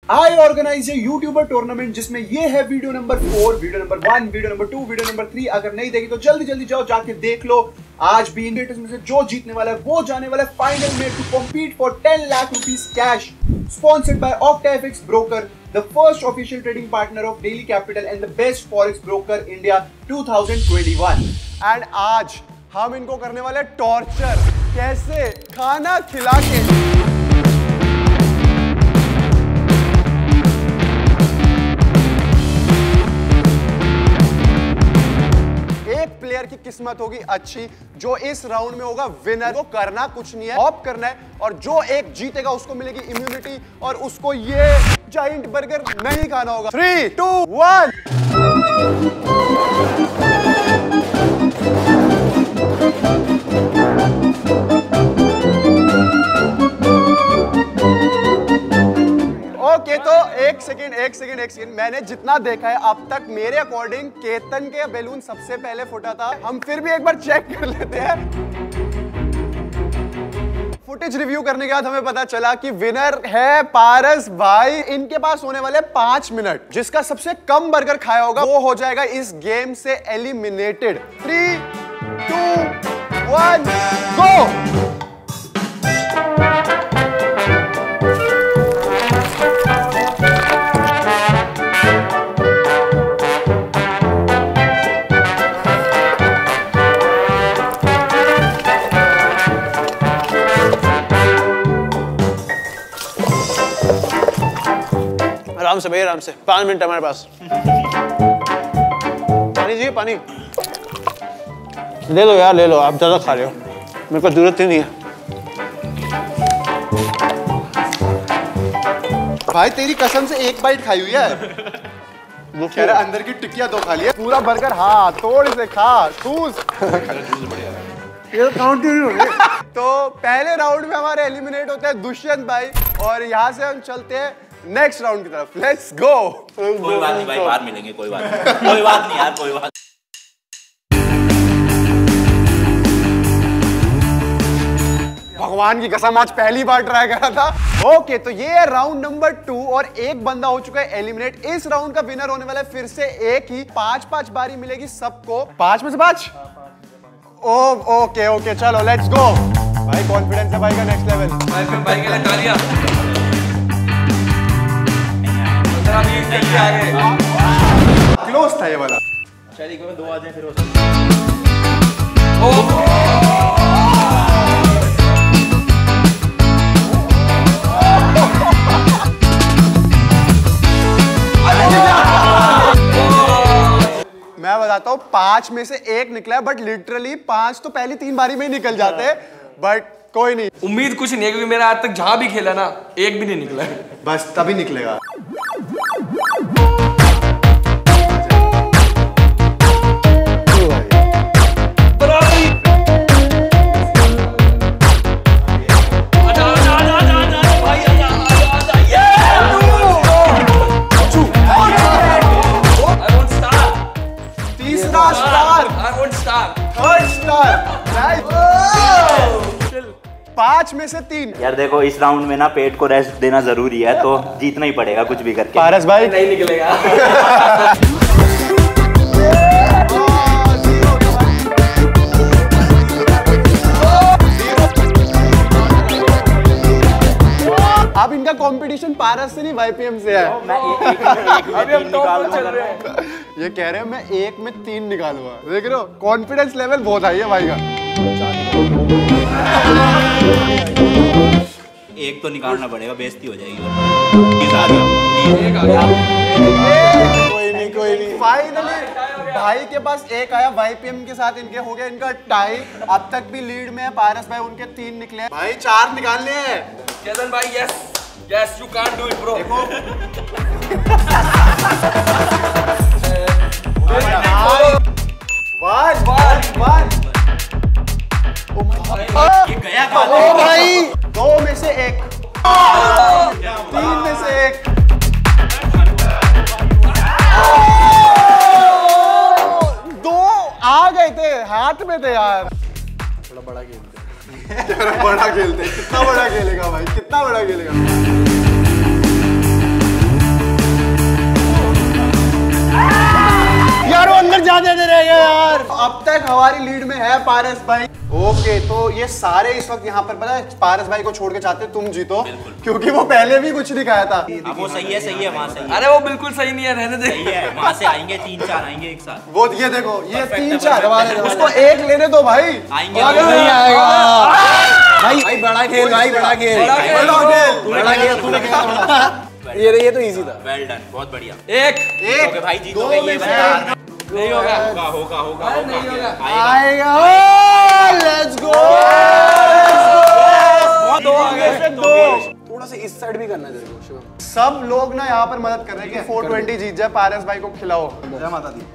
I organize a YouTuber tournament जिसमें ये है video number 4, video number 1, video number 2, video number 3। अगर नहीं देखी तो जल्दी जल्दी जाओ जाके देख लो। आज भी इनवेटर्स में से जो जीतने वाला है वो जाने वाला है फाइनल में to compete for 10 lakh rupees cash. Sponsored by OctaFX Broker, the first official trading partner of Daily Capital and the best forex broker India 2021। And आज हम इनको करने वाले टॉर्चर, कैसे खाना खिला के। प्लेयर की किस्मत होगी अच्छी जो इस राउंड में होगा विनर। को करना कुछ नहीं है, हॉप करना है और जो एक जीतेगा उसको मिलेगी इम्यूनिटी और उसको ये जायंट बर्गर नहीं खाना होगा। 3, 2, 1। ओके, तो एक सेकेंड मैंने जितना देखा है अब तक मेरे अकॉर्डिंग केतन के बैलून सबसे पहले फूटा था। हम फिर भी एक बार चेक कर लेते हैं। फुटेज रिव्यू करने के बाद हमें पता चला कि विनर है पारस भाई। इनके पास होने वाले 5 मिनट। जिसका सबसे कम बर्गर खाया होगा वो हो जाएगा इस गेम से एलिमिनेटेड। 3, 2, 1, गो। आराम से भाई, आराम से। 5 मिनट हमारे पास। पानी चाहिए? पानी ले लो यार, ले लो। आप ज्यादा खा रहे हो, मेरे को जरूरत ही नहीं है। भाई तेरी कसम से एक बाइट खाई हुई है। वो कह रहा अंदर की टिक्कियां 2 खा लिया। पूरा बर्गर हाँ थोड़ी से खा ठूस। ये काउंट नहीं हो रही। तो पहले राउंड में हमारे एलिमिनेट होते हैं दुष्यंत भाई और यहाँ से हम चलते हैं नेक्स्ट राउंड की तरफ। Let's go. कोई बात नहीं भाई, बाहर मिलेंगे। कोई बात नहीं, कोई बात नहीं यार, कोई बात। भगवान की कसम आज पहली बार ट्राई करा था। ओके, तो ये है राउंड नंबर 2 और एक बंदा हो चुका है एलिमिनेट। इस राउंड का विनर होने वाला है फिर से एक ही। 5-5 बारी मिलेगी सबको। 5 में से 5। ओके चलो लेट्स गो। भाई कॉन्फिडेंस है भाई का नेक्स्ट लेवल। भाई के लिए तालियां। क्लोज था ये वाला। शायद एक में 2 आ जाए फिर हो सकता मैं बताता हूँ 5 में से 1 निकला है बट लिटरली 5 तो पहली 3 बारी में ही निकल जाते हैं। बट कोई नहीं, उम्मीद कुछ नहीं है क्योंकि मेरा आज तक जहां भी खेला ना एक भी नहीं निकला है। बस तभी निकलेगा। तीसरा स्टार, 3rd स्टार। 5 में से 3। यार देखो, इस राउंड में ना पेट को रेस्ट देना जरूरी है, तो जीतना ही पड़ेगा कुछ भी करके। पारस भाई नहीं निकलेगा। अब इनका कंपटीशन पारस से नहीं YPM से है। अभी हम टॉप पर चल रहे हैं। ये कह रहे हैं मैं 1 में 3 निकालूंगा। देख रहे हो कॉन्फिडेंस लेवल बहुत हाई है भाई का। एक तो निकालना पड़ेगा, बेइज्जती हो जाएगी। कोई नहीं। फाइनली भाई के पास 1 आया। YPM के साथ इनके हो गया इनका टाई। अब तक भी लीड में है पारस भाई, उनके 3 निकले हैं। भाई 4 निकालने हैं। केतन भाई yes you can't do it bro. ये गया भाई 2 में से 1, 3 में से 1। आ गए थे, हाथ में थे यार। थोड़ा बड़ा खेलते। बड़ा खेलते, कितना बड़ा खेलेगा भाई, कितना बड़ा खेलेगा। तुम्हारी लीड में है पारस भाई। ओके, तो ये सारे इस वक्त यहाँ पर पता है पारस भाई को छोड़ के चाहते तुम जीतो, क्योंकि वो पहले भी कुछ नहीं खाया था। वो सही है वहाँ सही है। अरे वो बिल्कुल सही नहीं है, रहने दे। सही है, वहाँ से आएंगे 3-4 आएंगे एक साथ। वो ये देखो, ये 3-4 उसको एक लेने दो भाई। आएंगे नहीं आएगा भाई, बड़ा खेल भाई, बड़ा खेल। ये तो इजी था। वेल डन, बहुत बढ़िया। एक भाई जीतोगे ये बता। नहीं होगा, होगा आएगा। Let's go. दो आ गए। थोड़ा सा इस साइड भी करना चाहिए शिवम। सब लोग ना यहाँ पर मदद कर रहे हैं कि 420 जीत जाए, पारस भाई को खिलाओ। जय माता दी।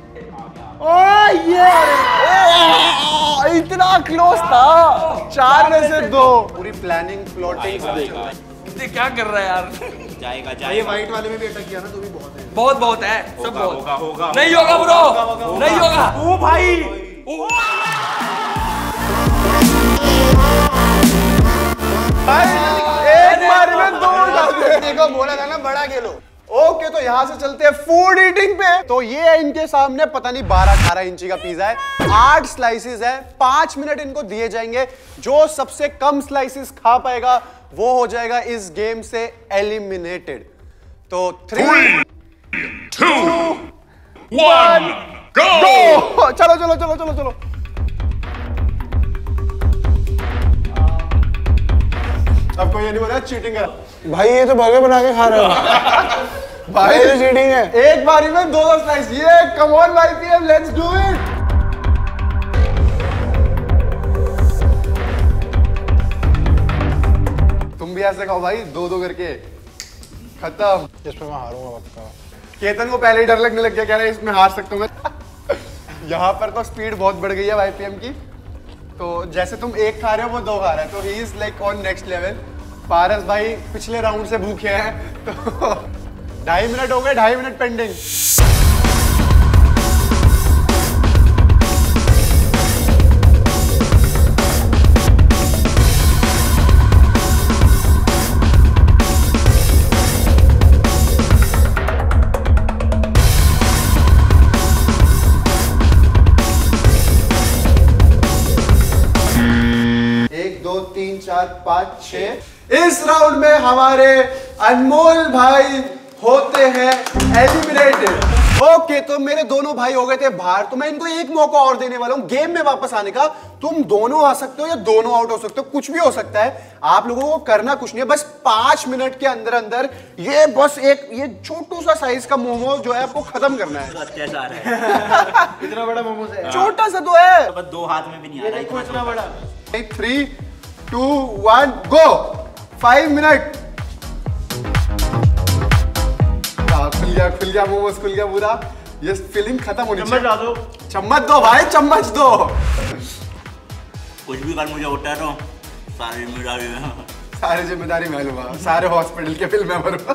इतना क्लोज था, 4 में से 2। पूरी प्लानिंग प्लॉटिंग ये क्या कर रहा है यार? जाएगा। ये व्हाइट वाले में भी अटक किया ना, तो भी बहुत है। बहुत है, सब बहुत। होगा नहीं होगा ब्रो, नहीं होगा। ओ भाई, एक बार में 2 डाल दे। देखो बोला था ना बड़ा खेलो। ओके, तो यहाँ से चलते हैं फूड ईटिंग पे। तो ये है इनके सामने, पता नहीं 12-18 इंची का पिज्जा है, 8 स्लाइसेस है, 5 मिनट इनको दिए जाएंगे। जो सबसे कम स्लाइसेस खा पाएगा वो हो जाएगा इस गेम से एलिमिनेटेड। तो 3, 2, 1 गो। चलो। अब कोई ये नहीं बोला चीटिंग है भाई, ये तो बर्गर बना के खा रहे हो भाई। ये चीटिंग है। एक बारी में 2 स्लाइस। ये कम ऑन भाई पीएम, लेट्स डू इट। तुम भी ऐसे खाओ भाई, 2-2 करके खत्म। इसमें मैं हारूंगा पक्का। केतन को पहले ही डर लगने लग गया, कह रहा है इसमें हार सकता हूँ मैं। यहाँ पर तो स्पीड बहुत बढ़ गई है भाई पीएम की। तो जैसे तुम 1 खा रहे हो वो 2 खा रहा है, तो he is like on next level. Paras भाई पिछले राउंड से भूखे हैं, तो 2.5 मिनट हो गए, 2.5 मिनट पेंडिंग। इस राउंड में हमारे अनमोल भाई होते हैं एलिमिनेटेड। ओके, तो मेरे दोनों भाई हो गए थे बाहर, तो मैं इनको एक मौका और देने वाला हूं गेम में वापस आने का। तुम दोनों आ सकते हो या दोनों आउट हो सकते हो, कुछ भी हो सकता है। आप लोगों को करना कुछ नहीं है, बस 5 मिनट के अंदर अंदर ये बस एक ये छोटू सा साइज का मोमो जो है आपको खत्म करना है। अत्याचार है। इतना बड़ा मोमोज है। छोटा सा तो है, बस 2 हाथ में भी नहीं आ रहा। देखो इतना बड़ा। 3, 2, 1 गो। 5 मिनट। खुल गया मोमोज, खुल गया पूरा। ये फीलिंग खत्म होनी चाहिए। चम्मच दो। चम्मच दो भाई, चम्मच दो। कुछ भी कर, मुझे उठा रहा हूँ। सारी जिम्मेदारी मैं लूंगा, सारे हॉस्पिटल के बिल मैं भरूंगा।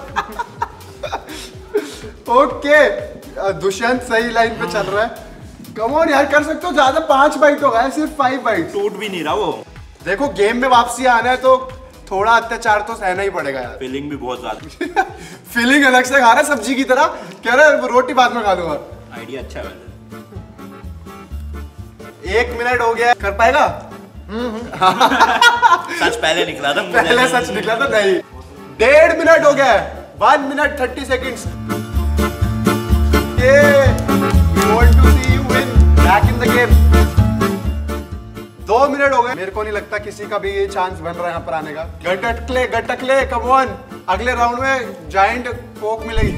ओके, दुष्यंत सही लाइन पे चल रहा है। कम ऑन यार, कर सकते हो ज्यादा। 5 बाइट हो गया, सिर्फ 5 बाइट। टूट भी नहीं रहा वो। देखो गेम में वापसी आना है तो थोड़ा अत्याचार तो सहना ही पड़ेगा यार। फीलिंग भी बहुत ज्यादा। फीलिंग अलग से खा रहा है सब्जी की तरह, कह रहा है रोटी बाद में खा दूंगा। आइडिया अच्छा है। 1 मिनट हो गया, कर पाएगा? सच पहले निकला था, पहले सच निकला था। नहीं, 1.5 मिनट हो गया है। 1 minute 30 seconds. We want to see you win back in the game। 2 minute हो गए। मेरे को नहीं लगता किसी का भी ये चांस बन रहा है यहाँ पर आने का। Gatkale come on. अगले राउंड में जायंट कोक मिलेगी।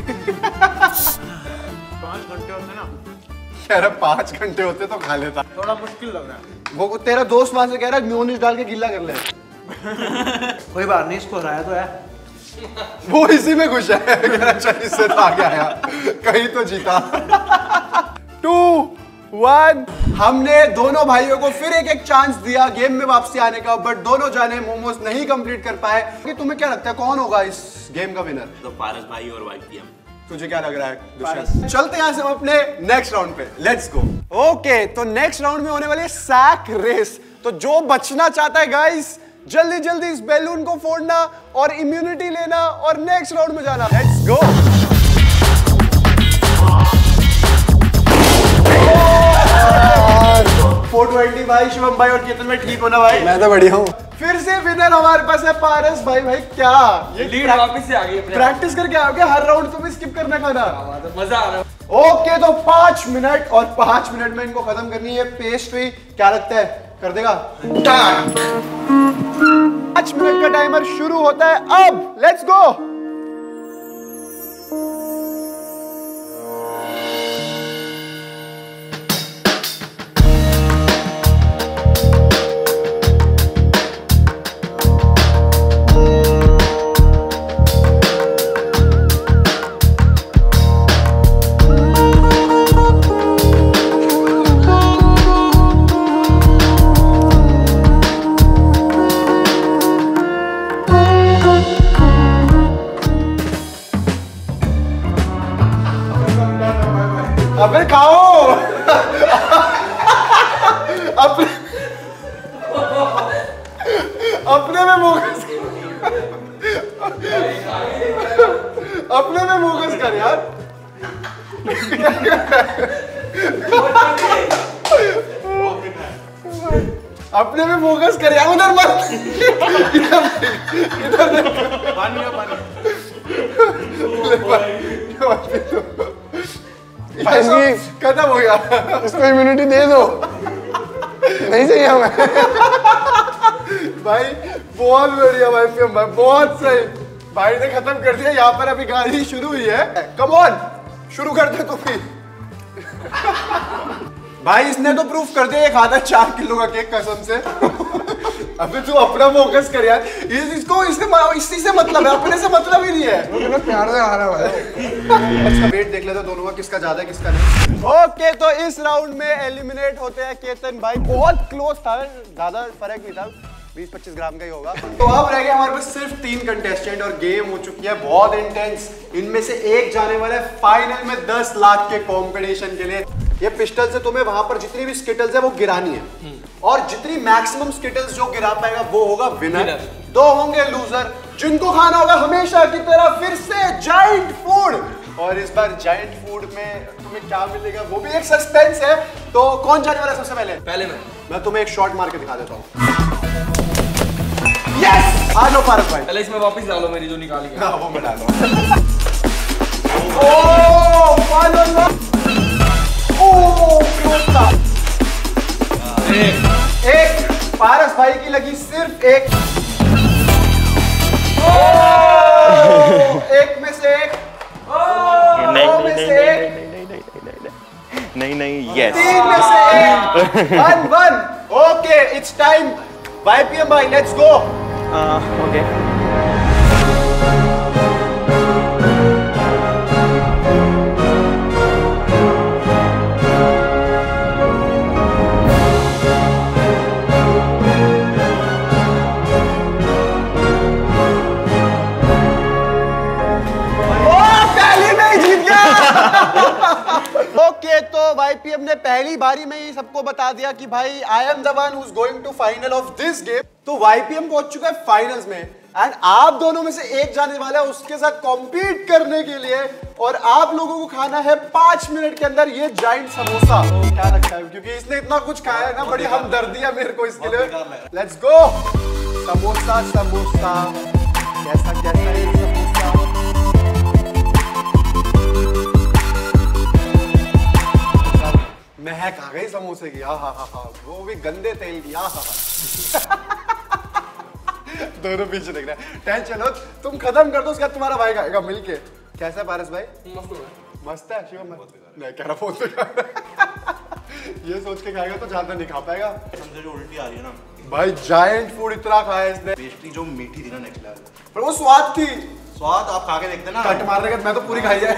5 घंटे होते ना, कह रहा 5 घंटे होते तो खा लेता। थोड़ा मुश्किल लग रहा है। वो तेरा दोस्त वहां से कह रहा है मेयोनीज डाल के गीला कर ले। कोई बात नहीं, इसको हराया तो है। वो इसी में खुश है, कह रहा चल इससे तो आगे आया, कहीं तो जीता। 2, 1। हमने दोनों भाइयों को फिर एक चांस दिया गेम में वापसी आने का, बट दोनों जाने मोमोज नहीं कंप्लीट कर पाए। कि तुम्हें क्या लगता है कौन होगा इस गेम का विनर? तो पारस भाई और वाइफ पीएम। तुझे क्या लग रहा है? चलते हैं यहाँ से हम अपने नेक्स्ट राउंड पे, लेट्स गो। ओके, तो नेक्स्ट राउंड में होने वाली है सैक रेस। तो जो बचना चाहता है गाइस, जल्दी जल्दी इस बैलून को फोड़ना और इम्यूनिटी लेना और नेक्स्ट राउंड में जाना। Let's go. 420 भाई, शिवम भाई और केतन भाई ठीक हो ना भाई? मैं तो बढ़िया हूँ। फिर से विनर हमारे पास है पारस भाई। भाई क्या ये लीड वापस से आ गई अपने। प्रैक्टिस करके आओगे? हर राउंड तुम्हें स्किप करना खाना। मजा आ रहा है। ओके तो 5 मिनट और 5 मिनट में इनको खत्म करनी है पेस्ट्री। क्या लगता है कर देगा? 5 मिनट का टाइमर शुरू होता है अब। Let's go. अबे खाओ। अपने में फोकस, अपने में फोकस कर यार। अपने में फोकस कर यार, उधर मत। इधर पानी खत्म हो गया। इसको इम्यूनिटी दे दो। नहीं चाहिए हमें। भाई बहुत बढ़िया भाई, भाई बहुत सही। भाई ने खत्म कर दिया। यहाँ पर अभी गाड़ी शुरू हुई है। कम ऑन शुरू कर दे तू भी। भाई इसने तो प्रूफ कर दिया ये खाता 4 किलो का केक कसम से। अबे तू अपना फोकस कर यार। इसको इसी से मतलब है, अपने से मतलब ही नहीं है। तो प्यार से आ रहा है। अच्छा वेट देख लेते दोनों का किसका ज्यादा है किसका नहीं। ओके तो इस राउंड में एलिमिनेट होते हैं केतन भाई। बहुत क्लोज था, ज्यादा फर्क नहीं था, 20-25 ग्राम का ही होगा। तो अब रह गए हमारे पास सिर्फ 3 कंटेस्टेंट और गेम हो चुकी है बहुत इंटेंस। इनमें से एक जाने वाला है फाइनल में 10 लाख के कंपटीशन के लिए। ये पिस्टल से तुम्हें वहां पर जितनी भी स्किटल्स है वो गिरानी है और जितनी मैक्सिमम स्किटल्स जो गिरा पाएगा वो होगा विनर। 2 होंगे लूजर जिनको खाना होगा हमेशा की तरह फिर से जायंट फूड। और इस बार जायंट फूड में तुम्हें क्या मिलेगा वो भी एक सस्पेंस है। तो कौन जाने वाला है सबसे पहले? पहले मैं तुम्हें एक शॉट मार के दिखा देता हूँ। यस आ जाओ पारस भाई। पहले इसमें वापस डालो मेरी जो निकाली है। वो मैं डालूंगा। एक पारस भाई की लगी सिर्फ एक। एक में से एक, नहीं यस 3 में से एक, 1-1। ओके इट्स टाइम YPM भाई, लेट्स गो। ओके ओके तो YPM ने पहली बारी में ही सबको बता दिया कि भाई I am the one who is going to final of this game. तो YPM पहुंच चुका है फाइनल्स में एंड आप दोनों में से एक जाने वाला है उसके साथ कॉम्पीट करने के लिए और आप लोगों को खाना है 5 मिनट के अंदर ये जाइंट समोसा। क्या लगता है क्योंकि इसने इतना कुछ खाया है ना, बड़ी हमदर्दी है मेरे को इसके लिए। लेट्स गो। समोसा समोसा कैसा कैसा है समोसा? महक आ गई समोसे की। हाँ, वो भी गंदे तेल की। हाँ। दोनों पीछे देख रहे हैं। टेंशन लो, तुम खत्म कर दो उसके बाद तुम्हारा भाई खाएगा मिलके। कैसा है पारस भाई? मस्त है शिवम। मैं कह रहा हूँ ये सोच के खाएगा तो ज्यादा नहीं खा पाएगा। समझे जो उल्टी आ रही है ना भाई जायंट फूड इतना खाया इसने। पेस्ट्री जो मीठी थी ना नेक्स्ट लेवल, पर वो स्वाद थी। स्वाद आप खा के देखते ना। कट मारने का मैं तो पूरी खाई जाए।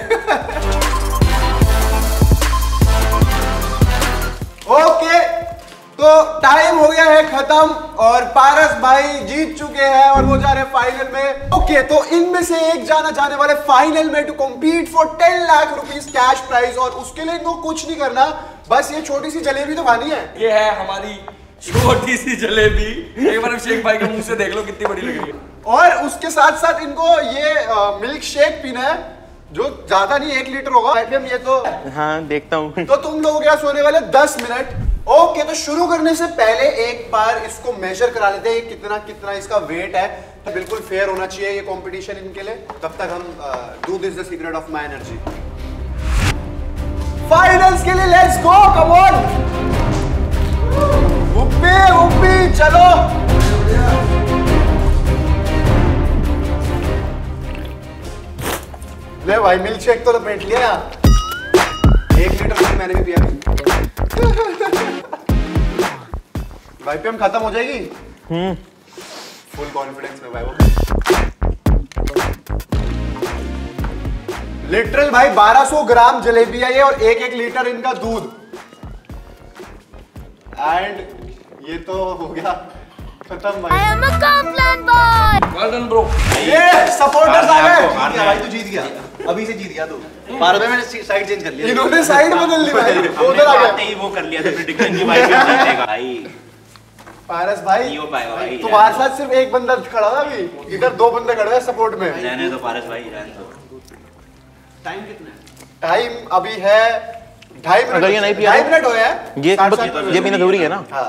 ओके तो टाइम हो गया है खत्म और पारस भाई जीत चुके हैं और वो जा रहे हैं फाइनल में। ओके तो इनमें से एक जाने वाले फाइनल में to compete for 10 lakh rupees cash prize और उसके लिए इनको कुछ नहीं करना, बस ये छोटी सी जलेबी तो खानी है। ये है हमारी छोटी सी जलेबी। एक बार शेख भाई के मुंह से देख लो कितनी बड़ी लग रही है। और उसके साथ साथ इनको ये मिल्क शेक पीना है जो ज्यादा नहीं 1 लीटर होगा। ये तो हाँ देखता हूँ। तो तुम लोगों के पास होने वाले 10 मिनट। ओके, तो शुरू करने से पहले एक बार इसको मेजर करा लेते हैं कितना कितना इसका वेट है। तो बिल्कुल फेयर होना चाहिए ये कंपटीशन इनके लिए। तब तक हम do this the secret of my energy. Finals के लिए let's go, come on Uppi चलो। ले भाई मिल्क शेक तो लपेट लिया। 1 लीटर मैंने भी पिया। वाईपीएम खत्म हो जाएगी। फुल कॉन्फिडेंस में भाई वो। लिटरल भाई 1200 ग्राम जलेबी है ये और 1-1 लीटर इनका दूध। एंड ये तो हो गया खत्म भाई। I am a Complan boy. Well done, bro. ये सपोर्टर्स आ गए। भाई तू जीत गया, अभी से जीत गया तू। 12 में मैंने साइड चेंज कर लिया। इन्होंने साइड बदल ली भाई। उधर आ गए। ही वो कर लिया था प्रेडिक्शन की भाई जीतेगा भाई। पारस भाई नहीं हो पाएगा भाई। तुम्हारे साथ सिर्फ एक बंदा खड़ा था अभी, इधर 2 बंदे खड़े हैं सपोर्ट में। रहने दो पारस भाई, रहने दो। टाइम कितना है? टाइम अभी है 2.5 मिनट। अगर ये नहीं पिया 2.5 मिनट हुए हैं। ये पीना जरूरी है ना। हाँ।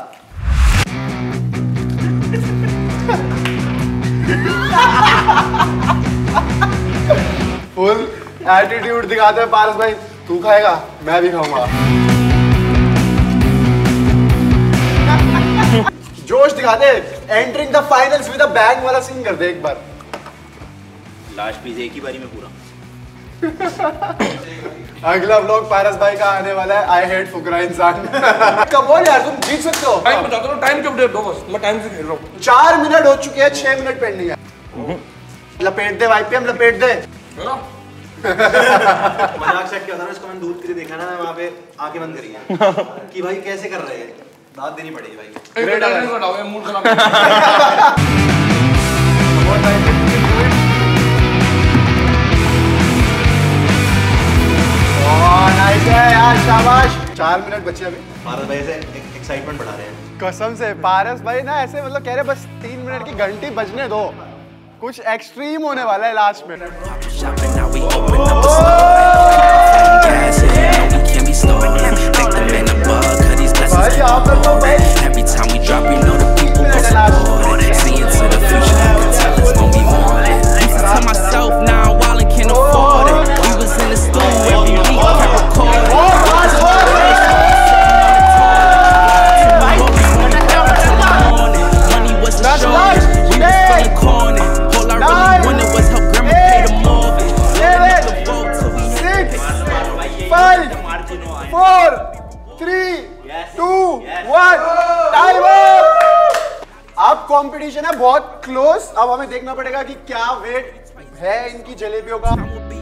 फुल एटीट्यूड दिखाते हैं पारस भाई। तू खाएगा, मैं भी खाऊंगा। जोश दिखाते। Entering the finals with a bang वाला सीन कर दे एक बार। लास्ट पीस एक ही बारी में पूरा। अगला व्लॉग पारस भाई का आने वाला है। आई हेट फुकरा इंसान। कम ऑन यार, तुम जीत सकते हो। टाइम बता दो, टाइम कब दे दो बस, मैं टाइम से खेल रहा हूँ। 4 मिनट हो चुके हैं, 6 मिनट पेंडिंग है। लपेट दे वाईपीएम, लपेट दे। मजाक से क्या होता है, इसको मैंने दूध पीते देखा ना, मैं वहाँ पे आंखें बंद करी हैं कि भाई कैसे कर रहे हैं, दाद देनी पड़ेगी भाई। एक टाइम को हटाओ, ये मूड खराब। नाइस है यार, शाबाश। 4 मिनट बचे अभी। भारत भाई से एक्साइटमेंट बढ़ा रहे हैं कसम से पारस भाई ना ऐसे मतलब कह रहे बस 3 मिनट की घंटी बजने दो, कुछ एक्सट्रीम होने वाला है लास्ट में। भाई यहाँ पर तो भाई कंपटीशन है बहुत क्लोज। अब हमें देखना पड़ेगा कि क्या वेट है इनकी जलेबियों का।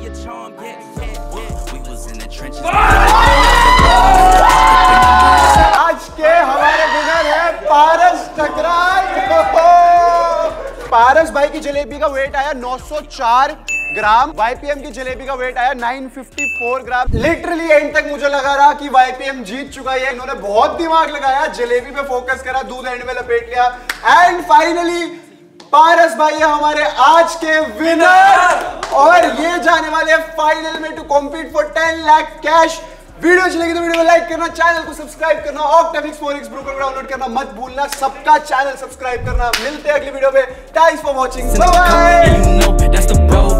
आज के हमारे विनर है पारस ठकराल। पारस भाई की जलेबी का वेट आया 904 ग्राम, वाईपीएम की जलेबी का वेट आया 954 ग्राम। लिटरली एंड तक मुझे लगा रहा कि वाईपीएम जीत चुका है। इन्होंने बहुत दिमाग लगाया, जलेबी पे फोकस करा, दूध एंड में लपेट लिया एंड फाइनली पारस भाई है हमारे आज के विनर और ये जाने वाले फाइनल में to compete for 10 lakh cash. Video अच्छी लगी तो वीडियो को लाइक करना, चैनल को सब्सक्राइब करना, ऑक्टाविक्स 4x ब्रो को डाउनलोड करना मत भूलना, सबका चैनल सब्सक्राइब करना। मिलते हैं अगली वीडियो में। Thanks for watching, bye bye.